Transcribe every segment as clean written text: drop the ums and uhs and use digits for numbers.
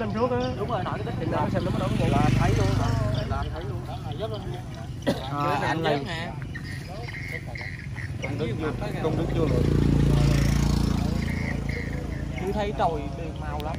năm trước á. Đúng rồi, nổi cái tích đó xem nó có bộ là thấy luôn hả? Là anh thấy luôn. Anh lấy nè. Công đức chưa rồi. Chưa thấy trồi đường màu lắm.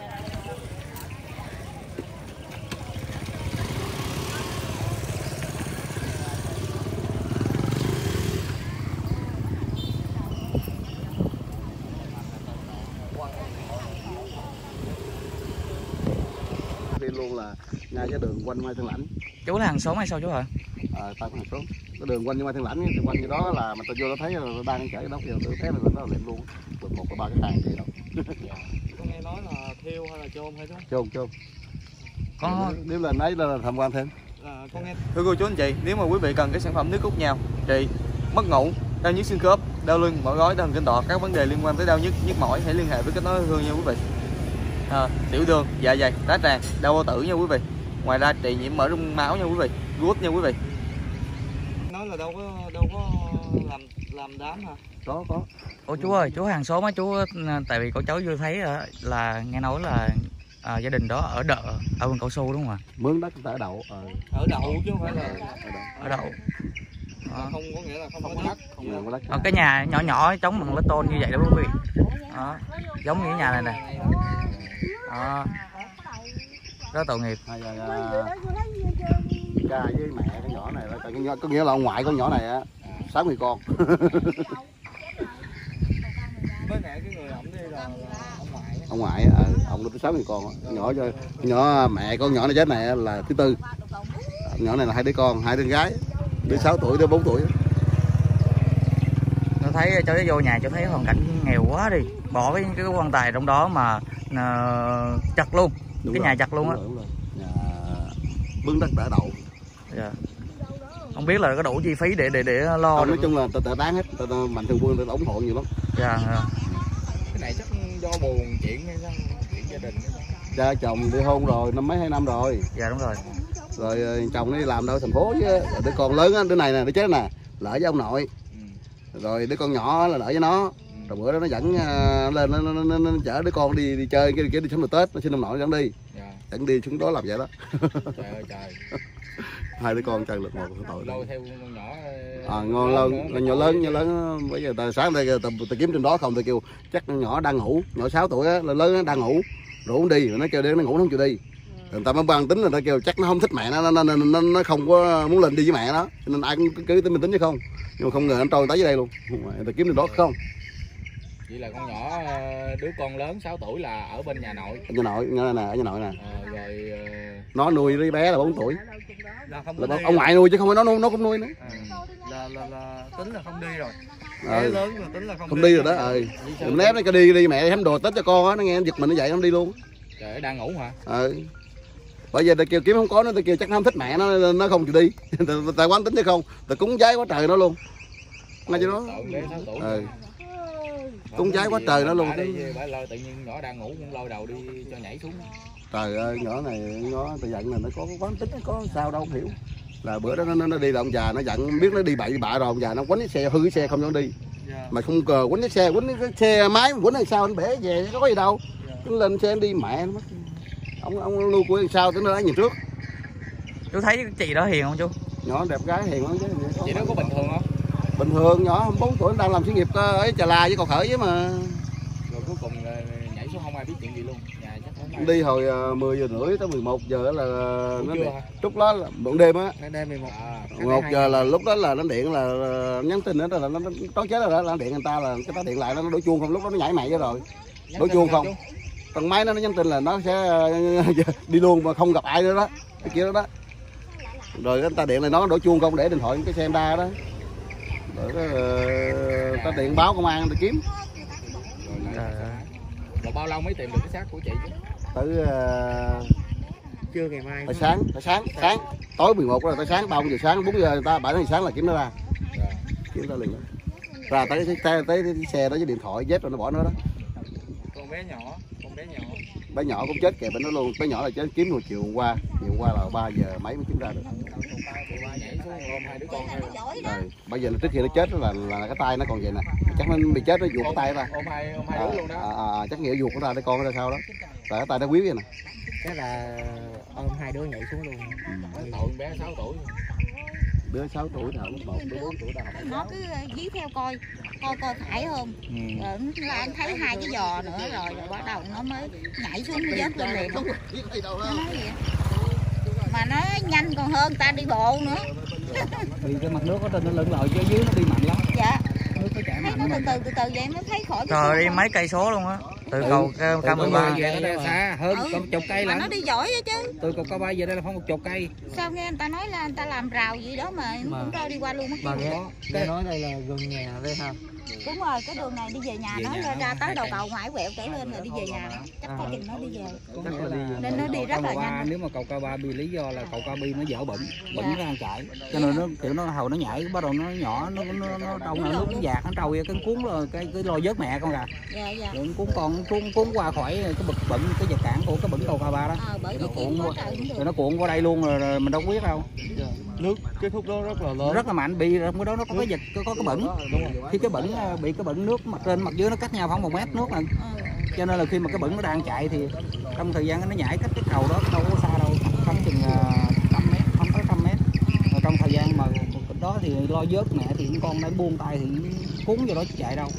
Đi luôn là ngay cái đường quanh Mai Thiên Lãnh. Chú là hàng xóm hay sao chú hả? Tại hàng xóm. Cái đường quanh Mai Thiên Lãnh thì quanh như đó là mình tôi vô nó thấy là nó đang chở cái đó kìa, tôi thấy là nó lẹm luôn. Được 1 3 cái hàng gì đâu. Con nghe nói là thiêu hay là chôn hay đúng Chôn chôn. Có Nếu là nấy là tham quan thêm. con nghe. Thưa cô chú anh chị, nếu mà quý vị cần cái sản phẩm nước cốt nhào trị mất ngủ, đau nhức xương khớp, đau lưng, mỏi gối, đau thần kinh tọa, các vấn đề liên quan tới đau nhức, nhức mỏi, hãy liên hệ với Kết Nối Hương nha quý vị. Tiểu đường, dạ dày, tá tràng, đau bao tử nha quý vị. Ngoài ra trị nhiễm mỡ trong máu nha quý vị, gút nha quý vị. Nói là đâu có làm đám hả? Có. Ủa chú ơi, chú hàng xóm á chú, tại vì có cháu vừa thấy là nghe nói là gia đình đó ở vườn cao su đúng không ạ? Mướn đất ở đậu. Ở đậu chứ không phải là Ở đậu. không có nghĩa là không có đất. Có đất. Cái nhà nhỏ nhỏ chống bằng lát tôn như vậy đó quý vị. Đó, giống như cái nhà này nè. Đó. Rất tội nghiệp. Cha với mẹ con nhỏ này là có nghĩa là ông ngoại con nhỏ này á 60 con. Với mẹ cái người ổng đi là Ông ngoại ông được tới 60 con. Nhỏ mẹ con nhỏ này chết này là thứ tư. Nhỏ này là 2 đứa con, 2 đứa gái, đứa 6 tuổi, đứa 4 tuổi. Tôi thấy cho nó vô nhà cho thấy hoàn cảnh nghèo quá đi, bỏ cái quan tài trong đó mà chặt luôn. Đúng cái rồi, nhà chặt luôn á. Nhà mướn đất đã đậu. Dạ. Không biết là có đủ chi phí để lo. Không, nói chung là tự bán hết, mạnh thường quân ủng hộ nhiều lắm. Dạ. cái này chắc do buồn chuyện hay sao, chuyện gia đình. Cha chồng đi hôn rồi năm mấy 2 năm rồi. Dạ đúng rồi. Rồi chồng đi làm đâu thành phố chứ. Rồi đứa con lớn á, đứa này nè, đứa chết nè, lỡ với ông nội. Rồi đứa con nhỏ là lỡ với nó. Rồi bữa đó nó dẫn lên nó chở đứa con đi chơi cái đi sống được Tết, nó xin ông nội dẫn đi. Dẫn đi chúng đó làm vậy đó. Trời ơi trời. 2 đứa con chân lực một tội. Lôi theo con nhỏ. Ngon lớn, nhỏ lớn bây giờ ta sáng đây ta kiếm trên đó không, ta kêu chắc con nhỏ đang ngủ, nhỏ 6 tuổi á, lớn nó đang ngủ, rủ đi rồi nó kêu đi nó ngủ nó không chịu đi. Người ta mới ban tính là ta kêu chắc nó không thích mẹ nó không có muốn lên đi với mẹ nó, nên ai cũng cứ tính mình tính chứ không. Nhưng mà không ngờ nó trôi tới dưới đây luôn. Người ta kiếm trên đó không. Vậy là con nhỏ đứa con lớn 6 tuổi là ở bên nhà nội. Ở nhà nội nè, ở nhà nội nè. Rồi nó nuôi đứa bé là 4 tuổi. Là không là ông ngoại nuôi chứ không phải nó cũng nuôi nữa. Là tính là không đi rồi. Lớn là tính là không đi rồi đó. Mình ép nó đi mẹ hém đồ Tết cho con á, nó nghe nó giật mình nó dậy nó đi luôn. Trời ơi, đang ngủ hả? Bởi giờ ta kêu kiếm không có nó, ta kêu chắc nó không thích mẹ nó không chịu đi. Ta quán tính chứ không, ta cúng giái quá trời nó luôn. Ngay cho nó. Cúng giái quá trời nó luôn. Tự nhiên nhỏ đang ngủ cũng lôi đầu đi cho nhảy xuống. Trời ơi, nhỏ này nó tự giận là nó có quán tính, nó có sao đâu không hiểu. Là bữa đó nó đi là ông già nó giận, biết nó đi bậy bạ rồi, ông già nó quánh cái xe, hư cái xe không cho nó đi. Mà không cờ quánh cái xe máy quánh làm sao nó bể về có gì đâu. Nó lên xe nó đi mẹ nó mất. Ông lưu cuối sao tới nó nhìn trước. Chú thấy chị đó hiền không chú? Nhỏ đẹp gái hiền lắm chứ. Chị đó có bình thường không? Bình thường, nhỏ 4 tuổi đang làm xí nghiệp ở Trà La với Cầu Khởi với mà. Rồi cuối cùng nhảy xuống không ai biết chuyện gì luôn. Nhà chắc không đi hồi 10 giờ rưỡi tới 11 giờ là nó lúc đó là buổi đêm á. Đêm 11. 11 giờ là lúc đó là nó điện là nhắn tin nữa là nó tối chết rồi đó, là điện người ta là cái tá điện lại nó đổ chuông không, lúc đó nó nhảy mày rồi. Đổ chuông không. Thằng máy nó nhắn tin là nó sẽ đi luôn mà không gặp ai nữa đó. Cái kia đó đó. Rồi người ta điện lại nó đổ chuông không để điện thoại cái xe Honda đó. Rồi ta điện báo công an để kiếm. Rồi bao lâu mới tìm được cái xác của chị chứ? Tới trưa ngày mai. Tới sáng tối 11 rồi, tới sáng 3 giờ sáng, 4 giờ 7 giờ sáng là kiếm nó ra. Kiếm ra liền đó. Ra tới cái xe đó với điện thoại dép rồi nó bỏ nó đó. Con bé nhỏ. Bé nhỏ cũng chết kèm bên nó luôn. Bé nhỏ là chết kiếm 1 triệu hôm qua là 3 giờ mấy mới kiếm ra được. Rồi, bây giờ nó trước khi nó chết là cái tay nó còn vậy nè, chắc nó bị chết nó vuột cái tay ra. Chắc nghĩa vuột nó ra để con nó ra sao đó. Tại cái tay nó quýu vậy nè. Thế là ôm 2 đứa nhảy xuống luôn. Tội bé 6 tuổi. Đứa 6 tuổi nào, 1, đứa 4 tuổi đâu. Nó cứ dí theo coi thải không. Rồi anh thấy 2 cái giò nữa rồi bắt đầu nó mới nhảy xuống chết luôn liền. Nó nói vậy. Mà nó nhanh còn hơn ta đi bộ nữa. Vì cái mặt nước ở trên nó lững lội chứ dưới nó đi mạnh lắm. Dạ. Nước nó chảy Thấy mạnh. nó từ từ vậy mới thấy khỏi. Trời đi mấy cây số luôn á. Từ cầu K13 về đây xa hơn chục cây mà lận. nó đi giỏi á chứ. Từ cầu K3 về đây là khoảng 10 cây. Sao nghe người ta nói là người ta làm rào gì đó mà cũng rơi đi qua luôn mất. Nghe nói đây là gần nhà đây ha. Đúng rồi, cái đường này đi về nhà nó ra tới đầu cầu ngoại quẹo kể lên rồi đi về nhà đó. Chắc có chừng nó đi về. Nên nó đi rất là nhanh. Nếu mà cầu K3 bị lý do là cầu K3 nó dở bẩn ra chạy. Cho nên nó kiểu nó hầu nó nhảy bắt đầu nó nhỏ nó trong nước nó dạt nó trâu cái cuốn rồi cái lôi vớt mẹ con kìa. Dạ. Rồi cuốn con cuốn qua khỏi cái bực bẩn cái vật cản của cái bẩn cầu K3 đó. Nó cuộn qua đây luôn rồi mình đâu có biết đâu. nước cái khúc đó rất là lớn, rất là mạnh, bị cái đó nó có cái vật có cái bẩn. Khi cái bẩn bị cái bẩn nước mặt trên mặt dưới nó cách nhau khoảng 1 mét nước mà, cho nên là khi mà cái bẩn nó đang chạy thì trong thời gian nó nhảy cách cái cầu đó đâu có xa đâu, khoảng chừng 100 mét, không tới 100 mét. Rồi trong thời gian mà đó thì lo vớt mẹ thì con nó buông tay thì cuốn vô đó chạy đâu.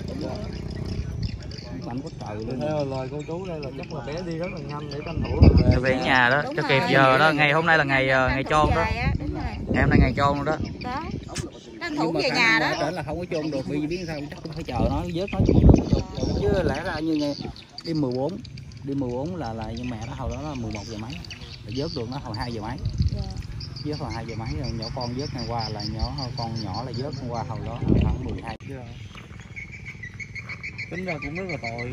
Mạnh có trời luôn. Theo lời cô chú đây là chắc là bé đi rất là nhanh để tranh thủ về nhà đó cho kịp giờ đó. Ngày hôm nay là ngày chôn đó, ngày hôm nay ngày chôn rồi đó. Tranh thủ về nhà đó. Trở là không có chôn được, vì biết sao chắc cũng phải chờ nó vớt nó chứ lẽ ra như đi 14 là như mẹ nó hồi đó là 11 giờ mấy, vớt được nó hồi 2 giờ mấy. Vớt hồi 2 giờ mấy rồi nhỏ con vớt ngày qua là con nhỏ là vớt hôm qua hồi đó khoảng 12 giờ. Tính ra cũng rất là tội.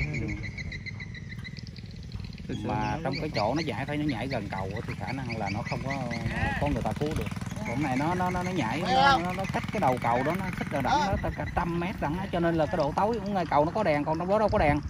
Mà trong cái chỗ nó chạy phải nó nhảy gần cầu thì khả năng là nó không có người ta cứu được. Còn này nó nhảy nó cách cái đầu cầu đó, nó cách là đẳng nó cả 100 mét đẳng, cho nên là cái độ tối ngay cầu nó có đèn, còn trong đó đâu có đèn.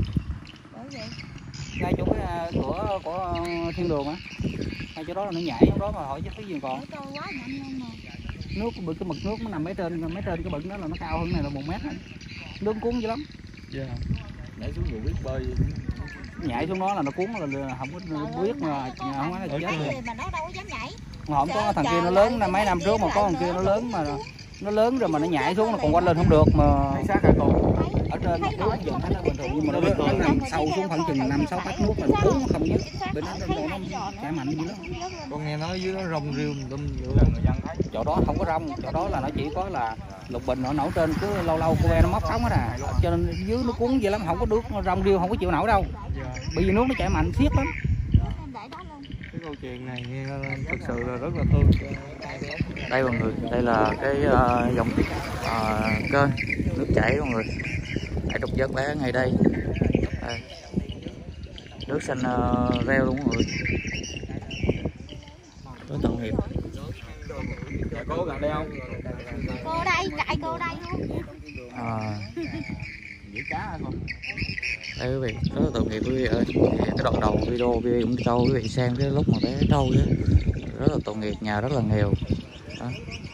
Ngay chỗ cái cửa của thiên đường á, ngay chỗ đó là nó nhảy trong đó mà hỏi chứ cái gì còn. Nước cái mực nước nó nằm mấy trên cái bực đó là nó cao hơn này là 1 mét. Nước cuốn dữ lắm. Nhảy xuống rồi biết bơi. Nhảy xuống đó là nó cuốn là không có biết mà không có chết rồi. Mà nó đâu có dám nhảy. Không có thằng kia nó lớn mấy năm trước mà có thằng kia nó lớn mà nó lớn rồi mà nó nhảy xuống nó còn quanh lên không được mà sát cả con. Ở trên nó dựng thấy nó bình thường nhưng mà nó nằm sâu xuống khoảng chừng 5-6 mét nước mà nó cuốn nó không dứt. Bên nó chảy mạnh dữ lắm. Con nghe nói dưới đó rong rêu người dân thấy. Chỗ đó không có rong, chỗ đó là nó chỉ có là lục bình nó nổi trên, cứ lâu lâu cô bé nó móc sóng hết à, cho nên dưới nó cuốn vậy lắm, không có nước rong rêu không có chịu nổi đâu, bởi vì nước nó chảy mạnh xiết lắm. Cái câu chuyện này nghe thực sự là rất là thương. Đây mọi người, đây là cái dòng kênh nước chảy mọi người, hãy trục vớt bé ngay đây. Đây. Nước xanh reo luôn mọi người, rất tội nghiệp. Cô gần đây không? Cô đây, chạy cô đây luôn. Giữ cá hay không? Đây quý vị, rất là tội nghiệp quý vị ơi. Cái đoạn đầu video cũng cho quý vị xem cái lúc mà bé trâu chứ, rất là tội nghiệp, nhà rất là nghèo. Đó.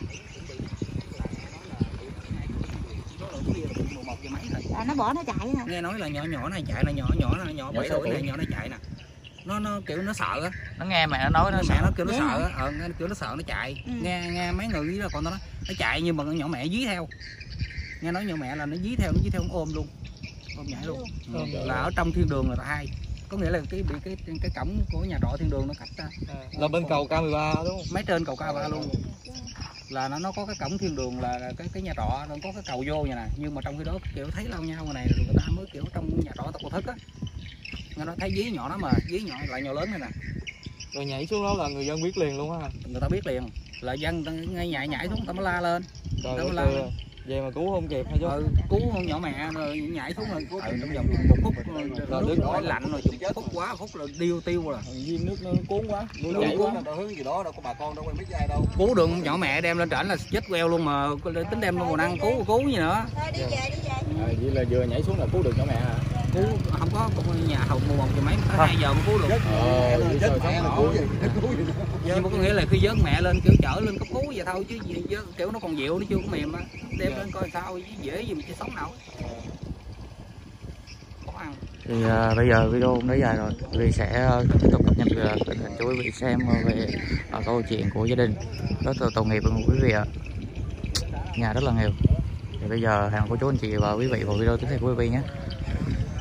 Nó bỏ nó chạy hả? Nghe nói là nhỏ này chạy nè, nhỏ 7 tuổi này, nhỏ này chạy nè. Nó kiểu nó sợ á. Nó nghe mẹ nó nói nó mẹ nó kêu nó sợ á, kiểu nó sợ nó chạy. Nghe mấy người đó còn nó chạy nhưng mà nhỏ mẹ dí theo. Nghe nói nhỏ mẹ là nó dí theo nó ôm luôn. Ôm nhảy luôn. Là ở trong thiên đường là hai. Có nghĩa là bị cái cổng của nhà trọ thiên đường nó cách ra. Là bên cầu K13 đúng không? Mấy trên cầu K3 luôn. Là nó có cái cổng thiên đường là cái nhà trọ nó có cái cầu vô vậy nè, nhưng mà trong khi đó kiểu thấy lao nhau ngoài này rồi người ta mới kiểu trong nhà trọ ta cổ thức á. Nghe nói thấy dí nhỏ đó mà dí nhỏ lại nhỏ lớn này nè. Rồi nhảy xuống đó là người dân biết liền luôn á. Người ta biết liền, là dân ngay nhảy xuống ta mới la lên. Trời ơi, vậy mà cứu không kịp hay chứ? Cứu nhỏ mẹ rồi nhảy xuống rồi trong vòng 1 phút rồi nước phải lạnh rồi chừng phút là tiêu rồi. Viên nước nó cuốn quá. Chảy quá đâu hướng gì đó đâu có bà con đâu quen biết ai đâu. Cứu được nhỏ mẹ đem lên trển là chết queo luôn mà tính đem luôn còn ăn cứu gì nữa. Thôi đi về. Vậy là vừa nhảy xuống là cứu được nhỏ mẹ hả? cứu không có nhà hầu mua một giờ mấy tới 2 giờ mới cứu được. Nhưng mà có nghĩa là khi vớt mẹ lên kiểu chở lên cấp cứu vậy thôi, chứ gì kiểu nó còn dịu, nó chưa có mềm á, đem lên coi sao dễ gì mà chứ sống nào. Thì bây giờ video cũng đã dài rồi, vì sẽ tiếp tục cập nhật tình hình cho quý vị xem về câu chuyện của gia đình rất là tội nghiệp của quý vị ạ. Nhà rất là nghèo. Thì bây giờ hẹn cô chú anh chị và quý vị vào video tiếp theo của quý vị nhé.